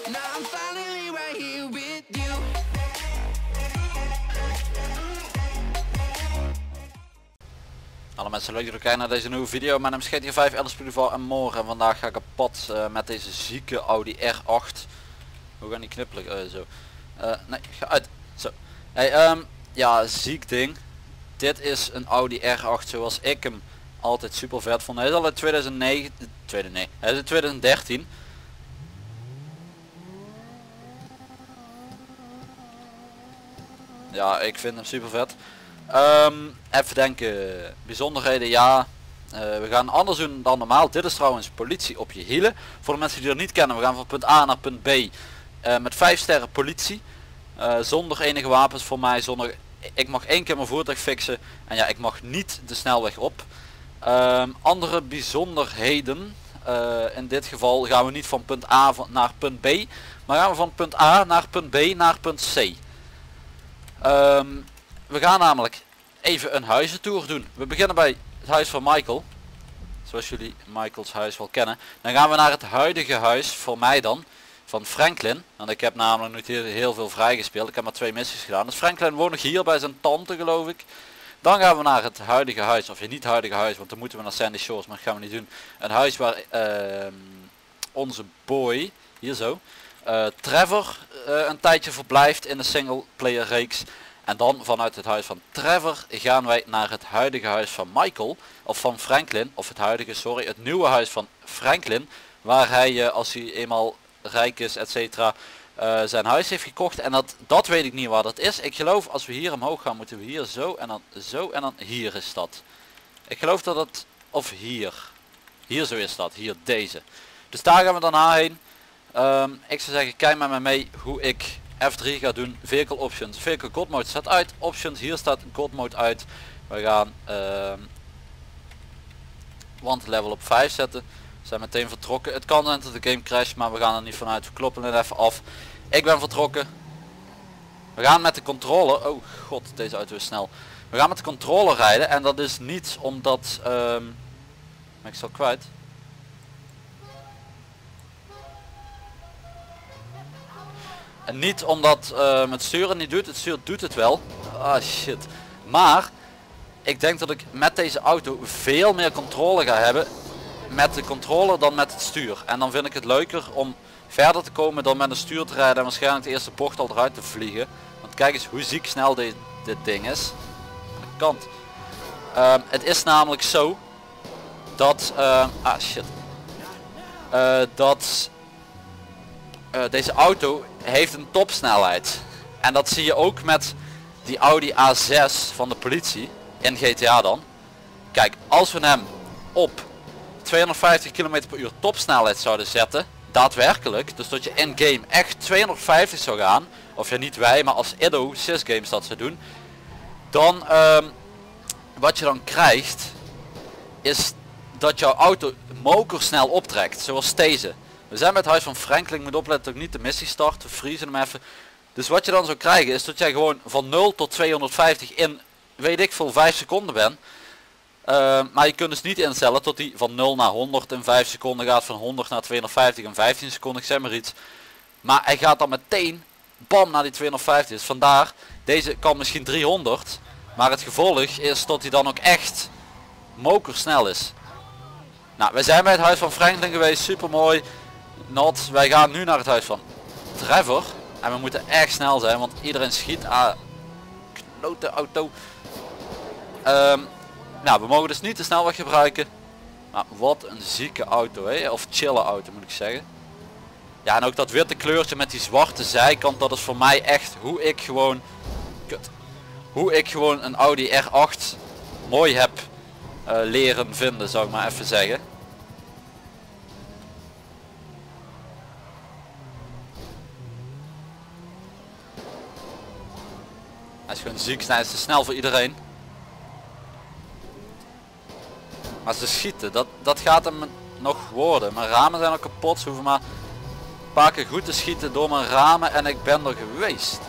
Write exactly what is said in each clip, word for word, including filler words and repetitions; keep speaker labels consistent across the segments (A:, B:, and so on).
A: Now I'm finally right here with you.
B: Alle mensen, leuk dat jullie kijken naar deze nieuwe video. Mijn naam is G T A vijf, Alice Pudival en morgen. En vandaag ga ik op pad uh, met deze zieke Audi R acht. Hoe gaan die knippelen? Uh, zo. Uh, nee, ga uit. Zo. Hey, um, ja, ziek ding. Dit is een Audi R acht zoals ik hem altijd super vet vond. Hij is al in tweeduizend negen... Tweede, nee, hij is in tweeduizend dertien. Ja, ik vind hem super vet. Um, even denken, bijzonderheden, ja, uh, we gaan anders doen dan normaal. Dit is trouwens politie op je hielen. Voor de mensen die dat niet kennen, we gaan van punt A naar punt B uh, met vijf sterren politie. Uh, zonder enige wapens voor mij, zonder, ik mag één keer mijn voertuig fixen en ja, ik mag niet de snelweg op. Um, andere bijzonderheden, uh, in dit geval gaan we niet van punt A naar punt B, maar gaan we van punt A naar punt B naar punt C. Um, We gaan namelijk even een huizentour doen. We beginnen bij het huis van Michael. Zoals jullie Michaels huis wel kennen. Dan gaan we naar het huidige huis, voor mij dan, van Franklin. Want ik heb namelijk niet heel, heel veel vrijgespeeld. Ik heb maar twee missies gedaan. Dus Franklin woont nog hier bij zijn tante, geloof ik. Dan gaan we naar het huidige huis. Of je niet huidige huis, want dan moeten we naar Sandy Shores. Maar dat gaan we niet doen. Een huis waar uh, onze boy, hier zo, uh, Trevor uh, een tijdje verblijft in de single player reeks. En dan vanuit het huis van Trevor gaan wij naar het huidige huis van Michael. Of van Franklin. Of het huidige, sorry. Het nieuwe huis van Franklin. Waar hij uh, als hij eenmaal rijk is, et cetera. Uh, zijn huis heeft gekocht. En dat, dat weet ik niet waar dat is. Ik geloof als we hier omhoog gaan moeten we hier zo. En dan zo. En dan hier is dat. Ik geloof dat het... Of hier. Hier zo is dat. Hier deze. Dus daar gaan we daarna heen. Um, ik zou zeggen kijk met me mee hoe ik... F drie gaat doen, vehicle options, vehicle god mode staat uit, options, hier staat god mode uit. We gaan uh, want level op vijf zetten, we zijn meteen vertrokken. Het kan zijn dat de game crasht, maar we gaan er niet vanuit, we kloppen het even af. Ik ben vertrokken. We gaan met de controller, oh god deze auto is snel. We gaan met de controller rijden en dat is niet omdat, um, ben ik zo kwijt. En niet omdat uh, het sturen niet doet, het stuur doet het wel. Ah shit. Maar ik denk dat ik met deze auto veel meer controle ga hebben met de controller dan met het stuur. En dan vind ik het leuker om verder te komen dan met een stuur te rijden en waarschijnlijk de eerste bocht al eruit te vliegen. Want kijk eens hoe ziek snel dit, dit ding is. Aan de kant. Uh, het is namelijk zo dat... Uh, ah shit. Uh, dat... Uh, deze auto heeft een topsnelheid en dat zie je ook met die Audi A zes van de politie in G T A dan. Kijk, als we hem op tweehonderdvijftig kilometer per uur topsnelheid zouden zetten, daadwerkelijk, dus dat je in game echt tweehonderdvijftig zou gaan, of ja niet wij, maar als Iddo Sysgames dat zou doen, dan um, wat je dan krijgt is dat jouw auto mokersnel optrekt, zoals deze. We zijn met het huis van Franklin, moet opletten dat ik niet de missie start, we vriezen hem even. Dus wat je dan zou krijgen is dat jij gewoon van nul tot tweehonderdvijftig in, weet ik veel, vijf seconden bent. Uh, maar je kunt dus niet instellen tot hij van nul naar honderd in vijf seconden gaat, van honderd naar tweehonderdvijftig in vijftien seconden, ik zeg maar iets. Maar hij gaat dan meteen, bam, naar die tweehonderdvijftig. Dus vandaar, deze kan misschien driehonderd, maar het gevolg is dat hij dan ook echt mokersnel is. Nou, wij zijn bij het huis van Franklin geweest, super mooi. Not, wij gaan nu naar het huis van Trevor en we moeten echt snel zijn, want iedereen schiet aan knote auto. Um, nou, we mogen dus niet de snelweg gebruiken, maar wat een zieke auto, hè? Of chille auto moet ik zeggen. Ja, en ook dat witte kleurtje met die zwarte zijkant, dat is voor mij echt hoe ik gewoon, kut, hoe ik gewoon een Audi R acht mooi heb uh, leren vinden, zou ik maar even zeggen. Hij is gewoon ziek, hij is te snel voor iedereen. Maar ze schieten, dat, dat gaat hem nog worden. Mijn ramen zijn al kapot, ze hoeven maar een paar keer goed te schieten door mijn ramen en ik ben er geweest.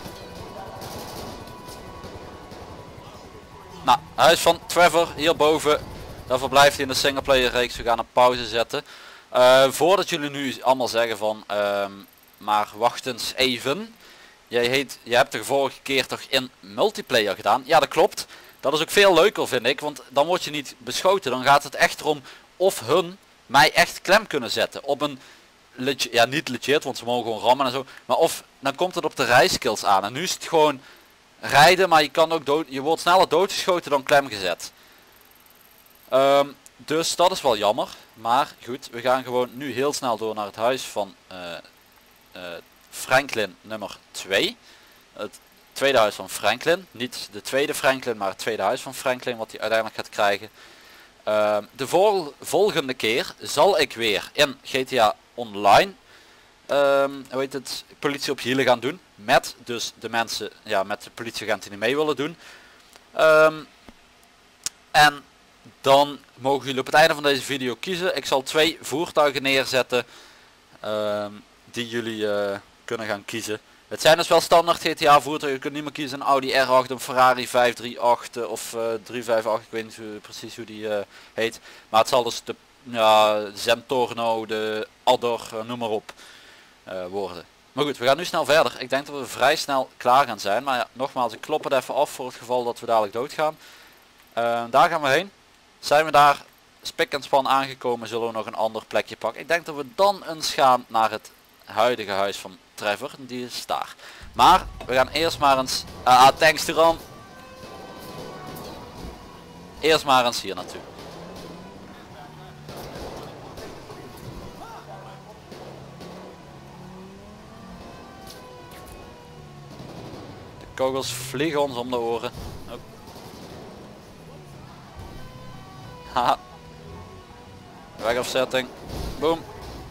B: Nou, huis van Trevor hierboven. Daar verblijft hij in de singleplayer reeks. We gaan een pauze zetten. Uh, voordat jullie nu allemaal zeggen van... Uh, maar wacht eens even. Jij, heet, jij hebt de vorige keer toch in multiplayer gedaan? Ja, dat klopt. Dat is ook veel leuker vind ik, want dan word je niet beschoten. Dan gaat het echt erom of hun mij echt klem kunnen zetten. Op een, legit, ja niet legit, want ze mogen gewoon rammen en zo. Maar of, dan komt het op de rijskills aan. En nu is het gewoon rijden, maar je kan ook dood, je wordt sneller doodgeschoten dan klem gezet. Um, dus dat is wel jammer. Maar goed, we gaan gewoon nu heel snel door naar het huis van uh, uh, Franklin nummer twee. Het tweede huis van Franklin. Niet de tweede Franklin, maar het tweede huis van Franklin wat hij uiteindelijk gaat krijgen. Uh, de vol volgende keer zal ik weer in G T A Online um, hoe heet het, politie op hielen gaan doen. Met dus de mensen, ja, met de politieagenten die mee willen doen. Um, en dan mogen jullie op het einde van deze video kiezen. Ik zal twee voertuigen neerzetten um, die jullie uh, kunnen gaan kiezen. Het zijn dus wel standaard G T A voertuigen. Je kunt niet meer kiezen een Audi R acht, een Ferrari vijf drie acht of uh, drie vijf acht. Ik weet niet hoe, precies hoe die uh, heet. Maar het zal dus de ja, Zentorno, de Adder, uh, noem maar op uh, worden. Maar goed, we gaan nu snel verder. Ik denk dat we vrij snel klaar gaan zijn. Maar ja, nogmaals, ik klop het even af voor het geval dat we dadelijk doodgaan. Uh, daar gaan we heen. Zijn we daar spik en span aangekomen, zullen we nog een ander plekje pakken. Ik denk dat we dan eens gaan naar het huidige huis van Trevor. Die is daar. Maar we gaan eerst maar eens... Ah, uh, thanks Tiran. Eerst maar eens hier naartoe. De kogels vliegen ons om de oren. Oh. Haha. Wegafzetting. Boom.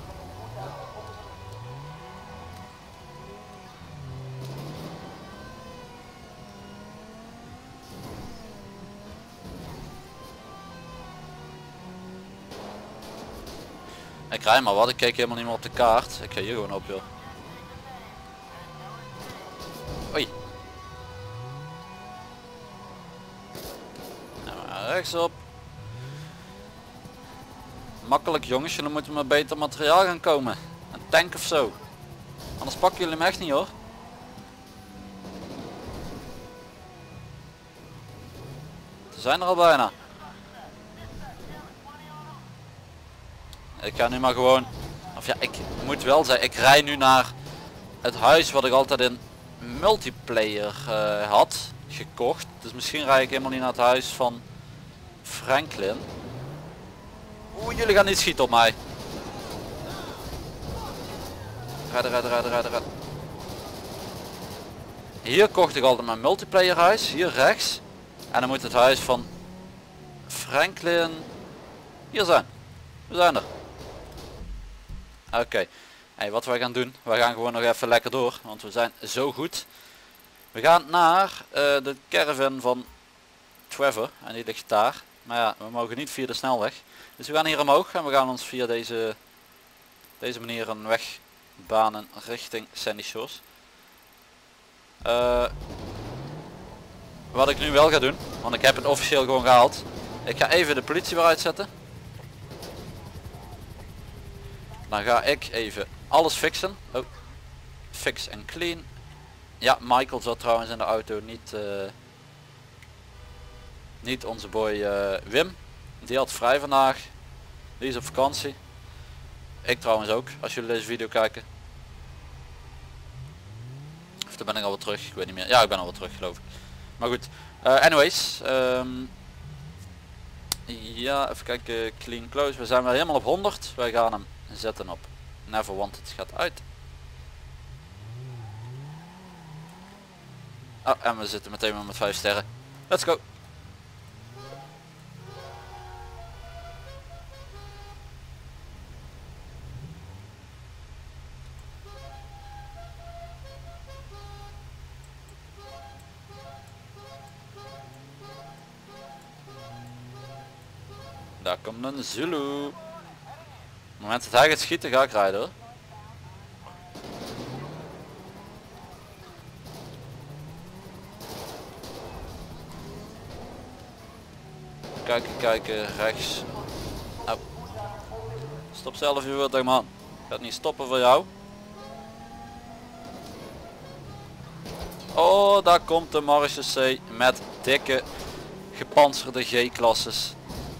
B: Ik rij maar wat, ik keek helemaal niet meer op de kaart. Ik ga hier gewoon op joh. Oei. Nou, rechtsop. Makkelijk jongens, jullie moeten maar beter materiaal gaan komen. Een tank of zo. Anders pakken jullie hem echt niet hoor. Ze zijn er al bijna. Ik ga nu maar gewoon, of ja, ik moet wel zeggen, ik rij nu naar het huis wat ik altijd in multiplayer uh, had gekocht. Dus misschien rijd ik helemaal niet naar het huis van Franklin. Oeh, jullie gaan niet schieten op mij. Rijden, rijden, rijden, rijden, rijden. Hier kocht ik altijd mijn multiplayer huis, hier rechts. En dan moet het huis van Franklin hier zijn. We zijn er. Oké, okay. Hey, wat wij gaan doen, we gaan gewoon nog even lekker door, want we zijn zo goed. We gaan naar uh, de caravan van Trevor en die ligt daar. Maar ja, we mogen niet via de snelweg. Dus we gaan hier omhoog en we gaan ons via deze, deze manier een weg banen richting Sandy Shores. Uh, wat ik nu wel ga doen, want ik heb het officieel gewoon gehaald. Ik ga even de politie weer uitzetten. Dan ga ik even alles fixen. Oh. Fix en clean. Ja, Michael zat trouwens in de auto, niet, uh, niet onze boy uh, Wim. Die had vrij vandaag. Die is op vakantie. Ik trouwens ook, als jullie deze video kijken. Of dan ben ik alweer terug, ik weet niet meer. Ja, ik ben alweer terug geloof ik. Maar goed, uh, anyways. Um, ja, even kijken, clean close. We zijn weer helemaal op honderd. Wij gaan hem zetten op Never Wanted, gaat uit. Oh, en we zitten meteen weer met vijf sterren. Let's go. Daar komt een Zulu. Op het moment dat hij gaat schieten ga ik rijden hoor. Kijken, kijken, rechts. Oh. Stop zelf je voertuig man. Gaat niet stoppen voor jou. Oh, daar komt de marechaussee met dikke gepantserde G-klasses.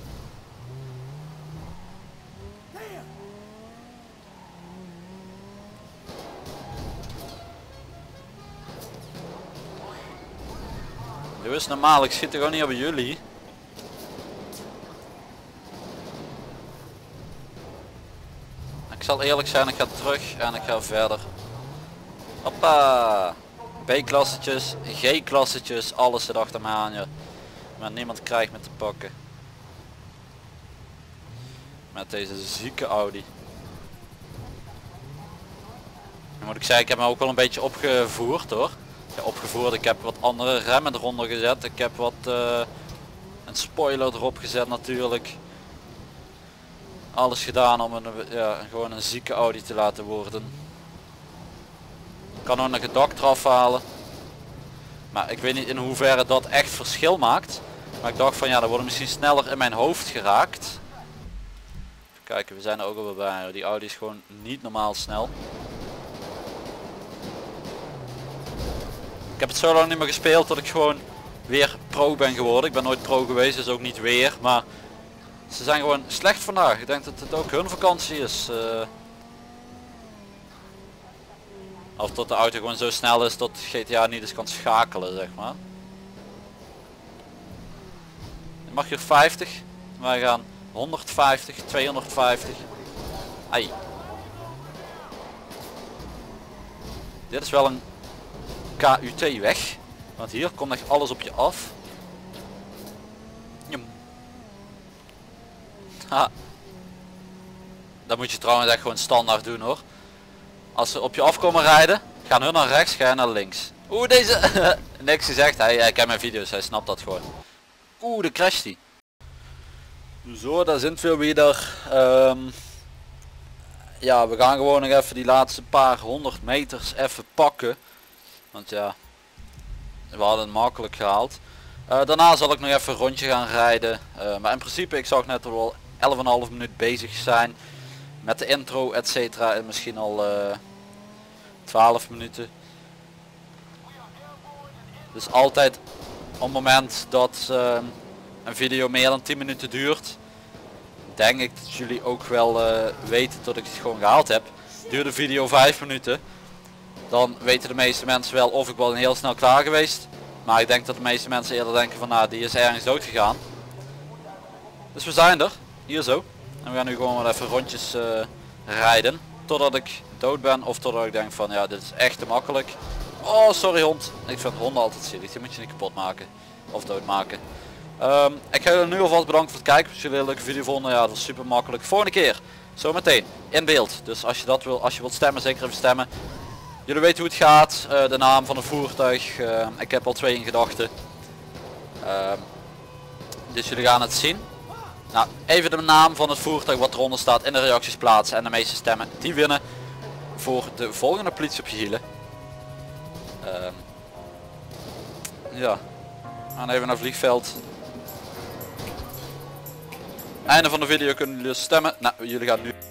B: Doe eens normaal, ik schiet er gewoon niet op jullie. Ik zal eerlijk zijn, ik ga terug en ik ga verder. Hoppa! B-klassetjes, G-klassetjes, alles zit achter mij aan je. Maar niemand krijgt me te pakken. Met deze zieke Audi. Dan moet ik zeggen, ik heb me ook wel een beetje opgevoerd hoor. Ja, opgevoerd, ik heb wat andere remmen eronder gezet. Ik heb wat uh, een spoiler erop gezet natuurlijk. Alles gedaan om een, ja, gewoon een zieke Audi te laten worden. Ik kan ook nog het dak eraf halen. Maar ik weet niet in hoeverre dat echt verschil maakt. Maar ik dacht van ja, dan wordt misschien sneller in mijn hoofd geraakt. Even kijken, we zijn er ook al bij. Die Audi is gewoon niet normaal snel. Ik heb het zo lang niet meer gespeeld dat ik gewoon weer pro ben geworden. Ik ben nooit pro geweest, dus ook niet weer. Maar ze zijn gewoon slecht vandaag. Ik denk dat het ook hun vakantie is. Uh, of dat de auto gewoon zo snel is dat G T A niet eens kan schakelen, zeg maar. Je mag hier vijftig. Wij gaan honderdvijftig, tweehonderdvijftig. Ai. Dit is wel een K U T weg. Want hier komt echt alles op je af. Jum. Ha. Dat moet je trouwens echt gewoon standaard doen hoor. Als ze op je afkomen rijden, gaan hun naar rechts, ga je naar links. Oeh, deze... Niks gezegd, hij, hij kent mijn video's, hij snapt dat gewoon. Oeh, de crasht die. Zo, daar zijn we weer. Um, ja, we gaan gewoon nog even die laatste paar honderd meters even pakken. Want ja, we hadden het makkelijk gehaald. Uh, daarna zal ik nog even een rondje gaan rijden. Uh, maar in principe, ik zag net al elf komma vijf minuut bezig zijn. Met de intro, et cetera. En misschien al uh, twaalf minuten. Dus altijd op het moment dat uh, een video meer dan tien minuten duurt, denk ik dat jullie ook wel uh, weten dat ik het gewoon gehaald heb. Duurt de video vijf minuten. Dan weten de meeste mensen wel of ik wel heel snel klaar geweest. Maar ik denk dat de meeste mensen eerder denken van nou, die is ergens dood gegaan. Dus we zijn er. Hier zo. En we gaan nu gewoon wel even rondjes uh, rijden. Totdat ik dood ben of totdat ik denk van ja, dit is echt te makkelijk. Oh, sorry hond. Ik vind honden altijd zielig. Die moet je niet kapot maken. Of doodmaken. Um, ik ga jullie nu alvast bedanken voor het kijken. Als jullie een leuke video vonden, ja, dat was super makkelijk. Volgende keer, zometeen, in beeld. Dus als je dat wil, als je wilt stemmen, zeker even stemmen. Jullie weten hoe het gaat, uh, de naam van het voertuig. Uh, ik heb al twee in gedachten. Uh, dus jullie gaan het zien. Nou, even de naam van het voertuig wat eronder staat in de reacties plaatsen. En de meeste stemmen die winnen voor de volgende politie op je hielen. Uh, ja, we gaan even naar het vliegveld. Einde van de video kunnen jullie stemmen. Nou, jullie gaan nu...